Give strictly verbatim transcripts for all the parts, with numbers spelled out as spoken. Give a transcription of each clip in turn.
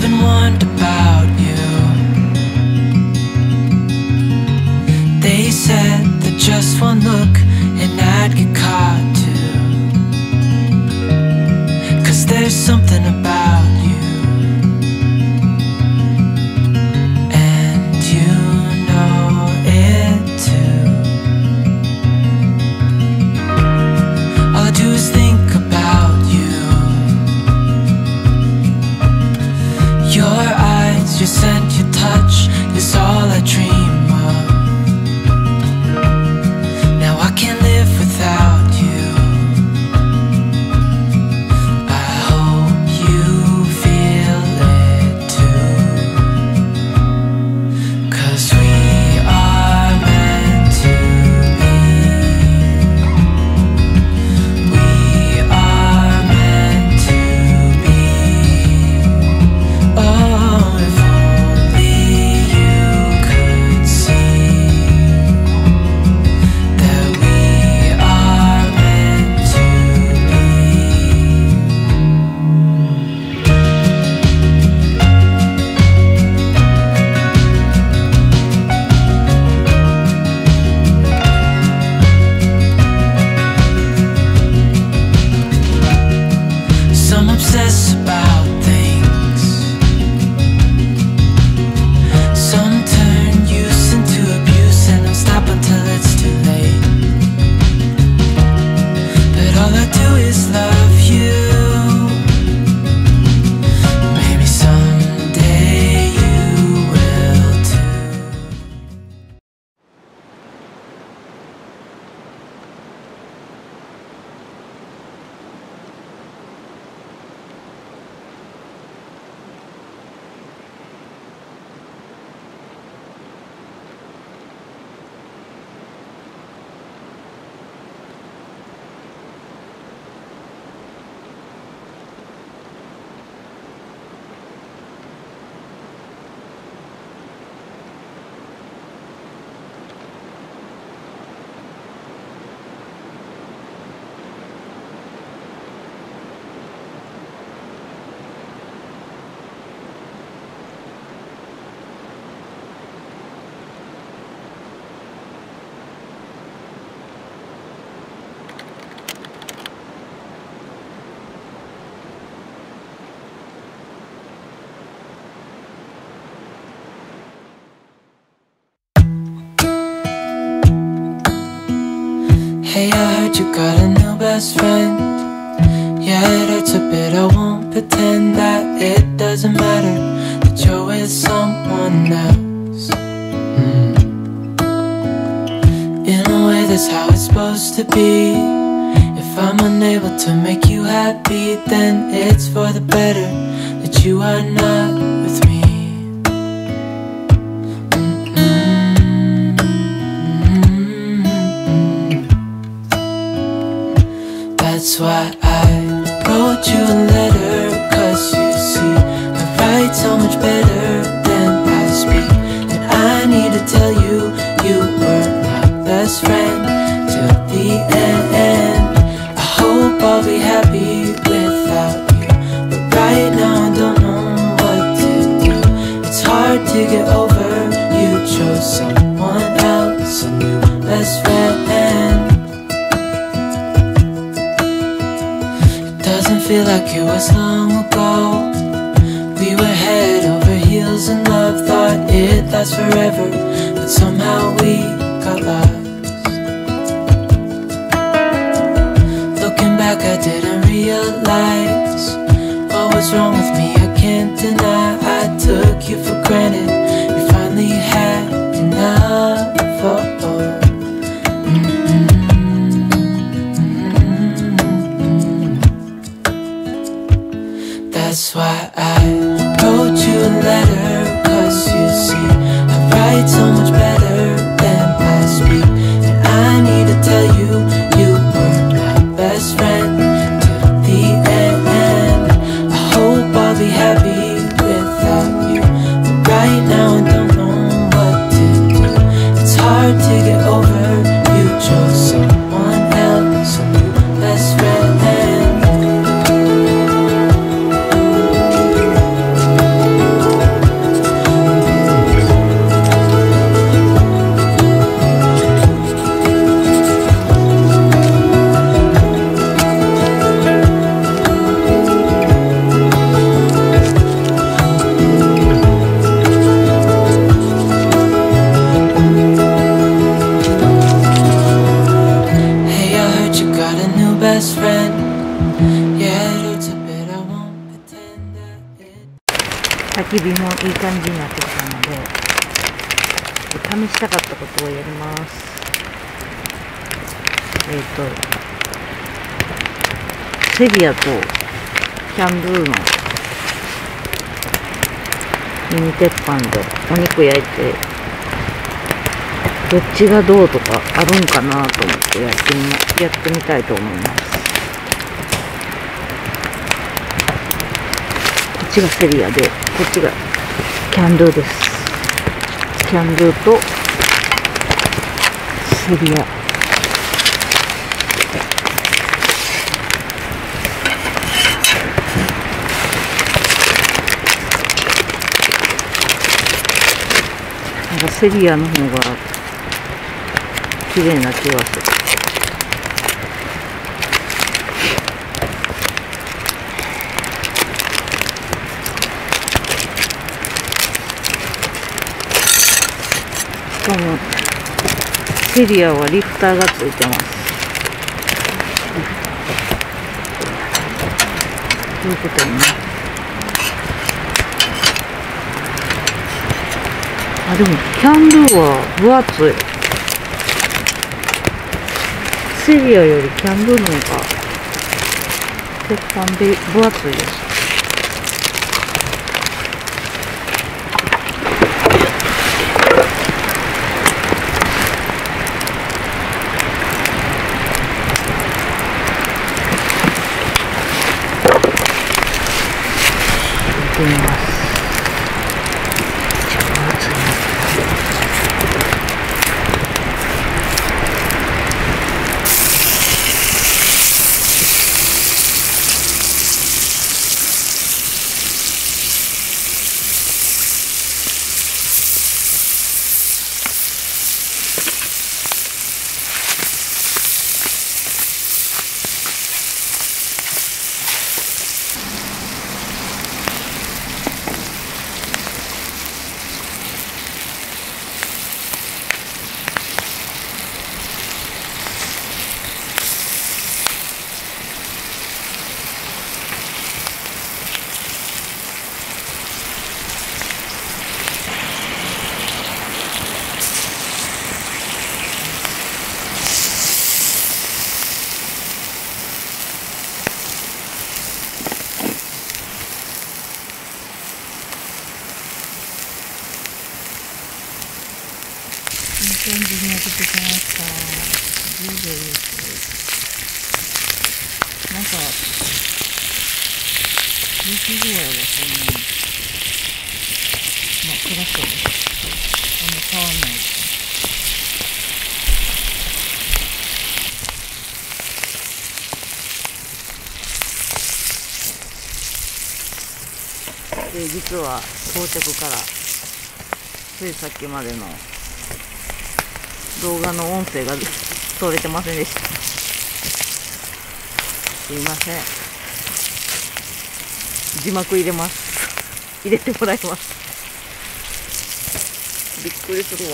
often wondered about you. They said that just one look and I'd get caught too. 'Cause there's something about you, and you know it too. All I do is think about you. Your eyes, your scent, your touch is all I dream of. Now I can't live without you. I hope you feel it too. 'Cause we are meant to be. We are meant to be. Oh, if only you could see that we are meant to be. Some obsess about things, some turn use into abuse, and don't stop until it's too late. But all I do is love you. Maybe someday you will too. Hey, I heard you got a new best friend. Yeah, it hurts a bit, I won't pretend that it doesn't matter that you're with someone else. Mm. In a way, that's how it's supposed to be. If I'm unable to make you happy, then it's for the better that you are not with me. That's why I wrote you a letter, 'cause you see, I write so much better than I speak. And I need to tell you, you were my best friend till the end. I hope I'll be happy without you, but right now I don't know what to do. It's hard to get over, you chose someone else, a new best friend. Doesn't feel like it was long ago. We were head over heels in love, thought it'd last forever, but somehow we got lost. Looking back, I didn't realize what was wrong with me. I can't deny I took you for granted. You finally had enough. Oh, oh. That's why I wrote you a letter, 'cause you see, I write so much better than I speak. And I need to tell you, you were my best friend till the end. I hope I'll be happy without you, but right now I don't know what to do. It's hard to get over, you chose someone else, a new best friend. 焚き火もいい感じになってきたので、試したかったことをやります。えっとセリアとキャンドゥのミニ鉄板でお肉焼いて、どっちがどうとかあるんかなと思ってやってみ、やってみたいと思います。こっちがセリアで、こっちがキャンドゥです。キャンドゥとセリア。なんかセリアの方が綺麗な気がする。しかもセリアはリフターがついてます。ということにね。あ、でもキャンドゥは分厚い。セリアよりキャンドゥの方が鉄板で分厚いです。見てみます。いい感じに焼けてきました。じゅうびょうです。なんか焼き具合はそんなに、まあ暗そうです。あんま変わんないですね。で、実は到着からついさっきまでの動画の音声が撮れてませんでした。すいません。字幕入れます。入れてもらいます。びっくりするわ。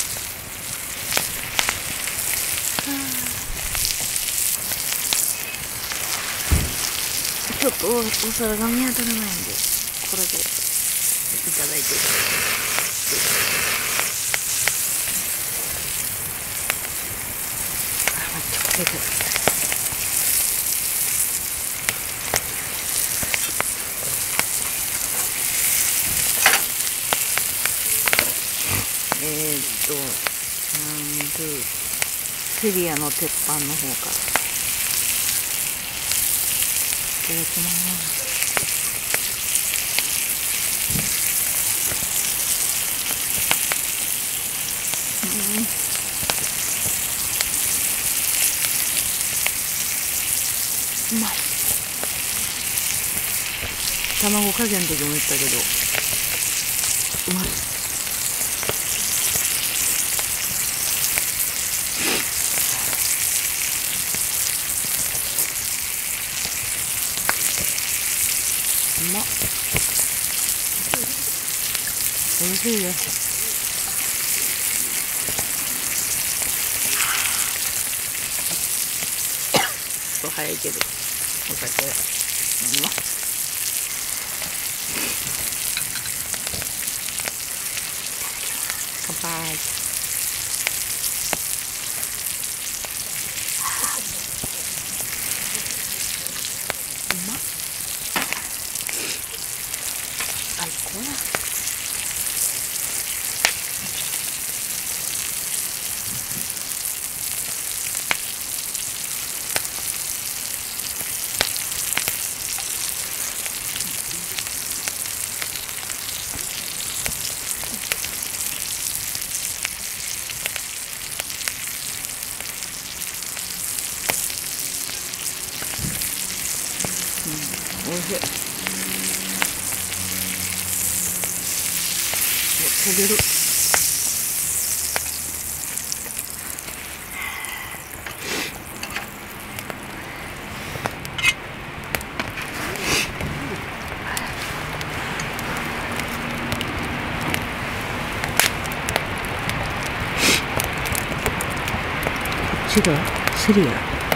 ちょっとお皿が見当たらないんで、これでいただいて。えーっと、なんでセリアの鉄板の方からいただきます。うん、うまい。卵加減の時も言ったけどうまい。うまっ。おいしいです。ちょっと早いけどお酒飲みます。 バイ。うまっ。最高や。おいしい。お、焦げる。こっちがセリア。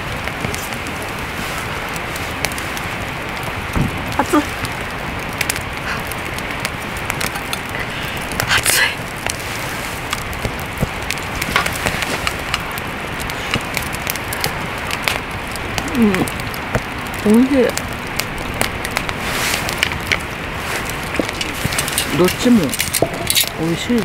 熱い。熱い。うん、おいしい。どっちもおいしいです。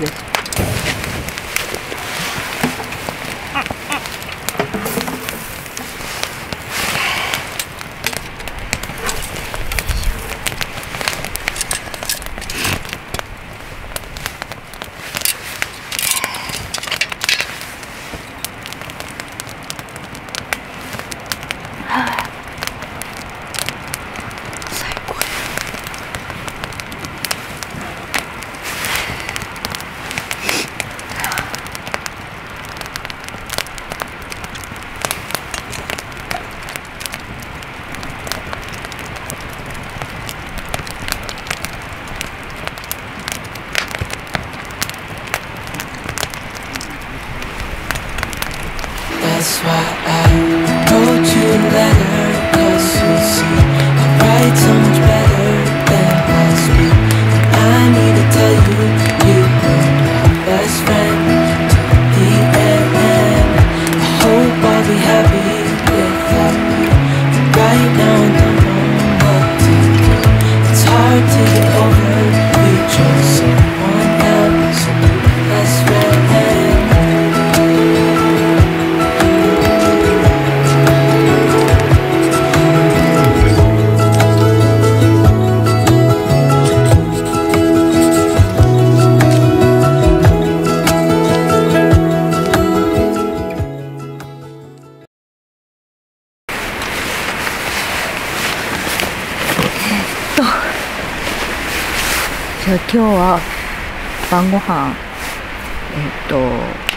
That's why I wrote you a letter, 'cause you see I write so much better than I speak. And I need to tell you, you were my best friend to the end. I hope I'll be happy without you, but right now I don't know what to do. It's hard to get over, you chose someone else, best friend. じゃあ今日は晩ご飯、えっと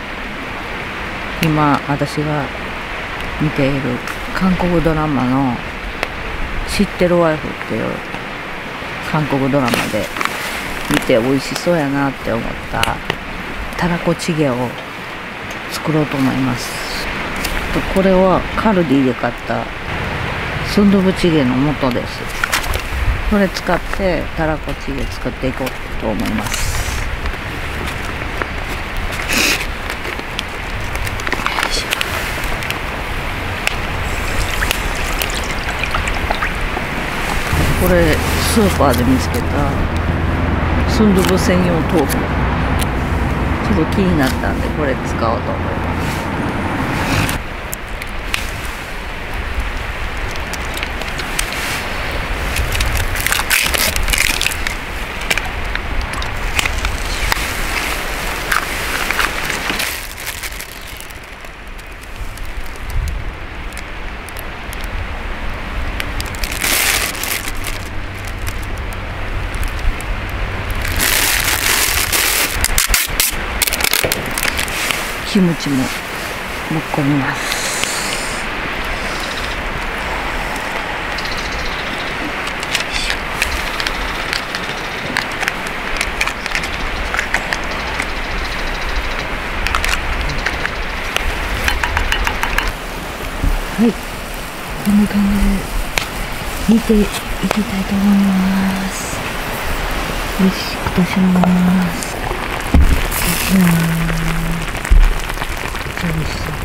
今私が見ている韓国ドラマの「知ってるワイフ」っていう韓国ドラマで見て美味しそうやなって思ったたらこチゲを作ろうと思います。これはカルディで買ったスンドゥブチゲの素です。これ使ってたらこチゲ作っていこうと思います。これスーパーで見つけたスンドゥブ専用豆腐、ちょっと気になったんでこれ使おうと思います。キムチもぶっ込みます。はい、こんな感じで煮ていきたいと思います。美味しくとします。 うん、めっちゃ美味しそう。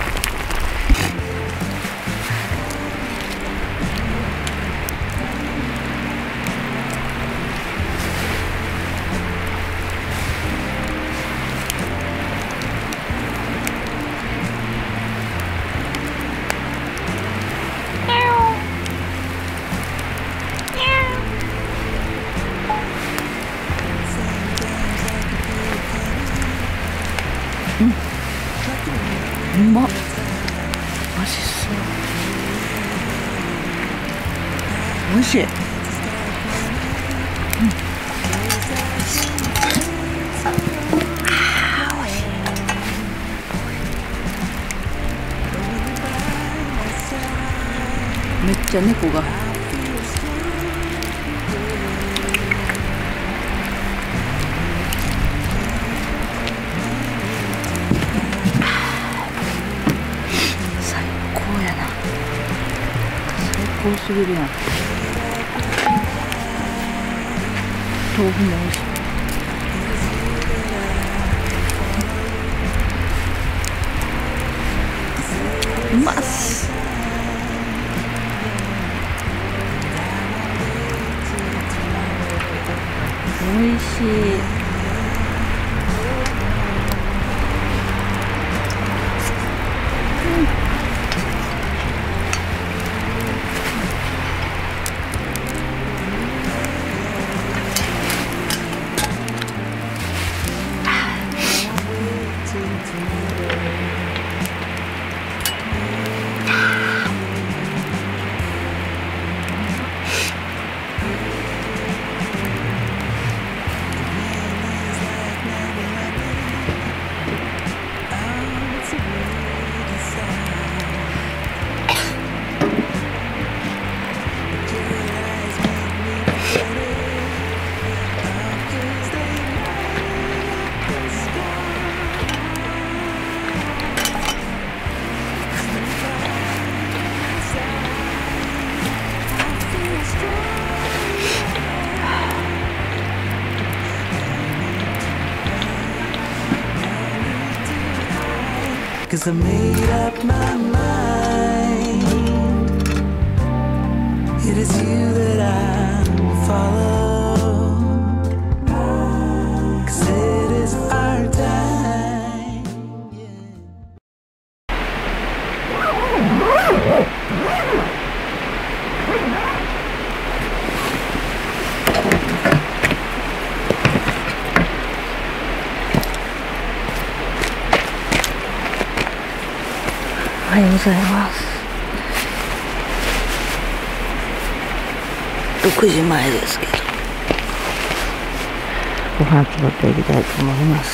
うん、うまっ、マジそう、おいしい。うん、あー、おいしい。めっちゃ猫が。多すぎるやん。豆腐も美味しい。うまっす。美味しい。 'Cause I made up my mind. It is you that I follow. 'Cause it is our time. Yeah. おはようございます。ろくじまえですけど、ご飯作っていきたいと思います。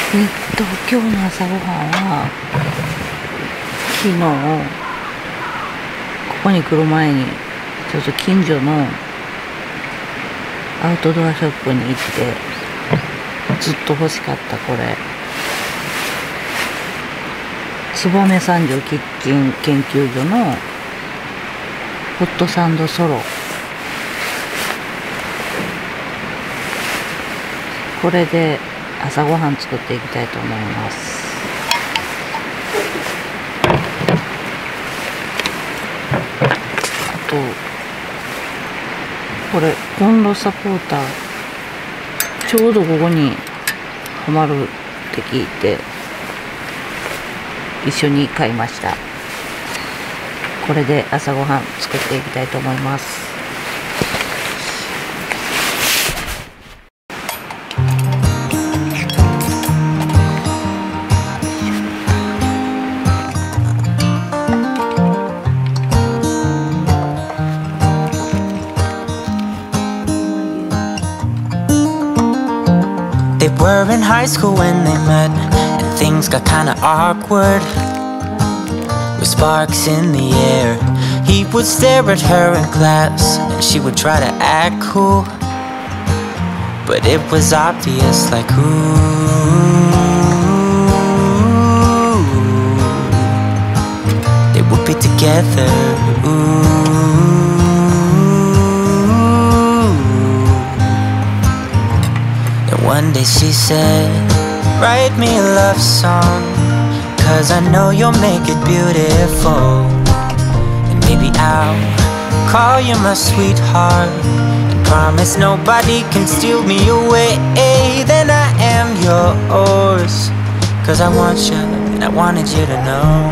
えっと今日の朝ごはんは昨日ここに来る前にちょっと近所のアウトドアショップに行ってずっと欲しかったこれ燕三条キッチン研究所のホットサンドソロ、これで朝ごはん作っていきたいと思います。あとこれコンロサポーターちょうどここにはまるって聞いて一緒に買いました。これで朝ごはん作っていきたいと思います。 They were in high school when they met, and things got kinda awkward, with sparks in the air. He would stare at her in class, and she would try to act cool, but it was obvious, like ooh, they would be together, ooh. One day she said, write me a love song, cause I know you'll make it beautiful. And maybe I'll call you my sweetheart, and promise nobody can steal me away. Then I am yours, cause I want you, and I wanted you to know.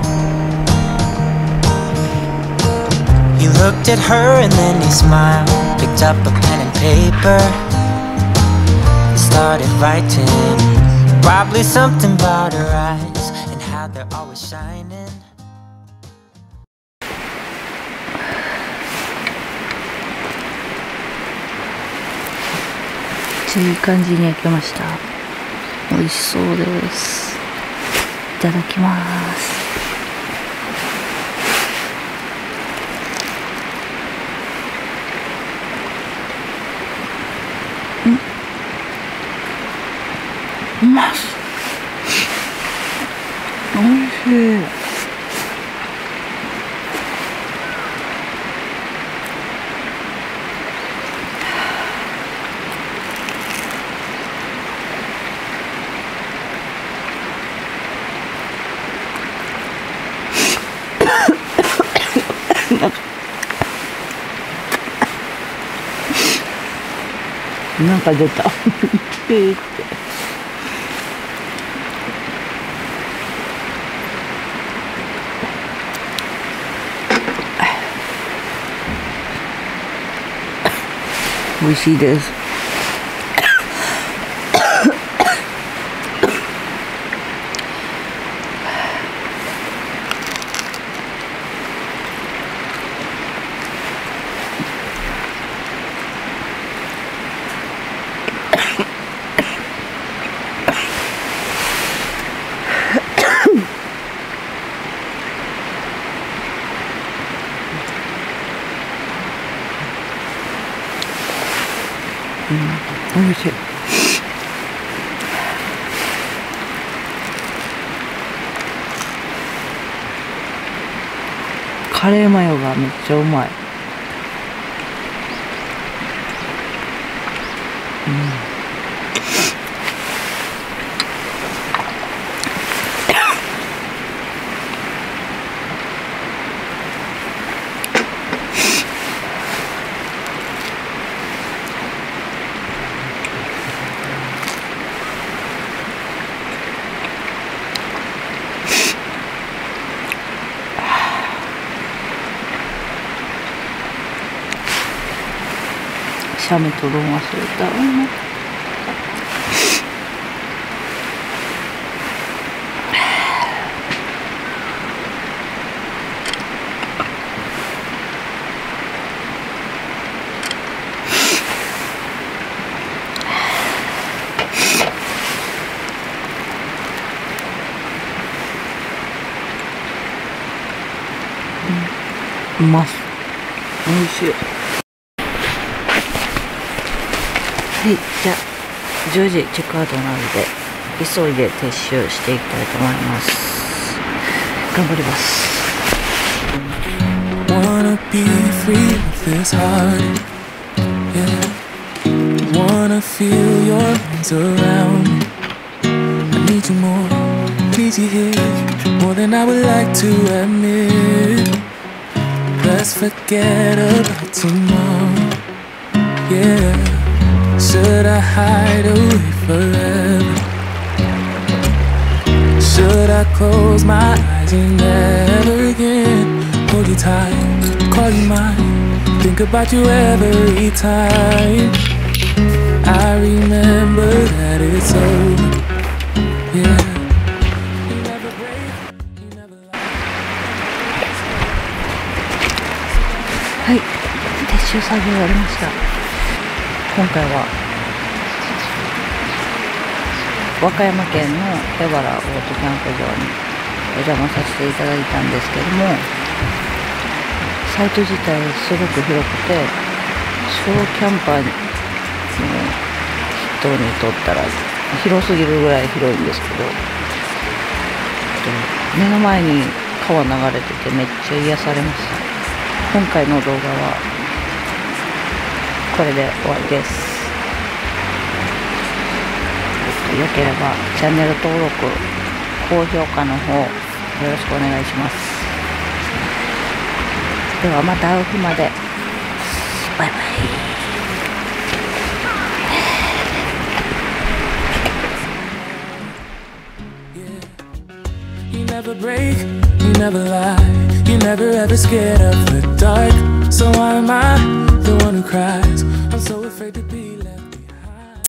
He looked at her and then he smiled, picked up a pen and paper, started writing, probably something about her eyes and how they're always shining. いい感じに焼けました。美味しそうです。いただきます。うまっ、おいしい。なんか出た。ピーって。美味しいです。うん、おいしい。カレーマヨがめっちゃうまい。うん。シャメとロン忘れた。 うまそう。美味しい。はい、じゃあじゅうじチェックアウトなので急いで撤収していきたいと思います。頑張ります。 Wanna be free of this heart, yeah. Wanna feel your arms around me. I need you more, need you here, more than I would like to admit. Let's forget about tomorrow, yeah. Should I hide away forever? Should I close my eyes and never again hold you tight, call you mine, think about you every time. I remember that it's over, yeah. You never break, you never lie. はい、撤収作業終わりました。今回は和歌山県の江原オートキャンプ場にお邪魔させていただいたんですけども、サイト自体すごく広くて、小キャンパーの人にとったら広すぎるぐらい広いんですけど、目の前に川流れててめっちゃ癒されました。今回の動画はこれで終わりです。よければチャンネル登録、高評価の方よろしくお願いします。ではまた会う日まで。バイバイ。 You never break, you never lie, you never ever scared of the dark. So why am I the one who cries? I'm so afraid to be left.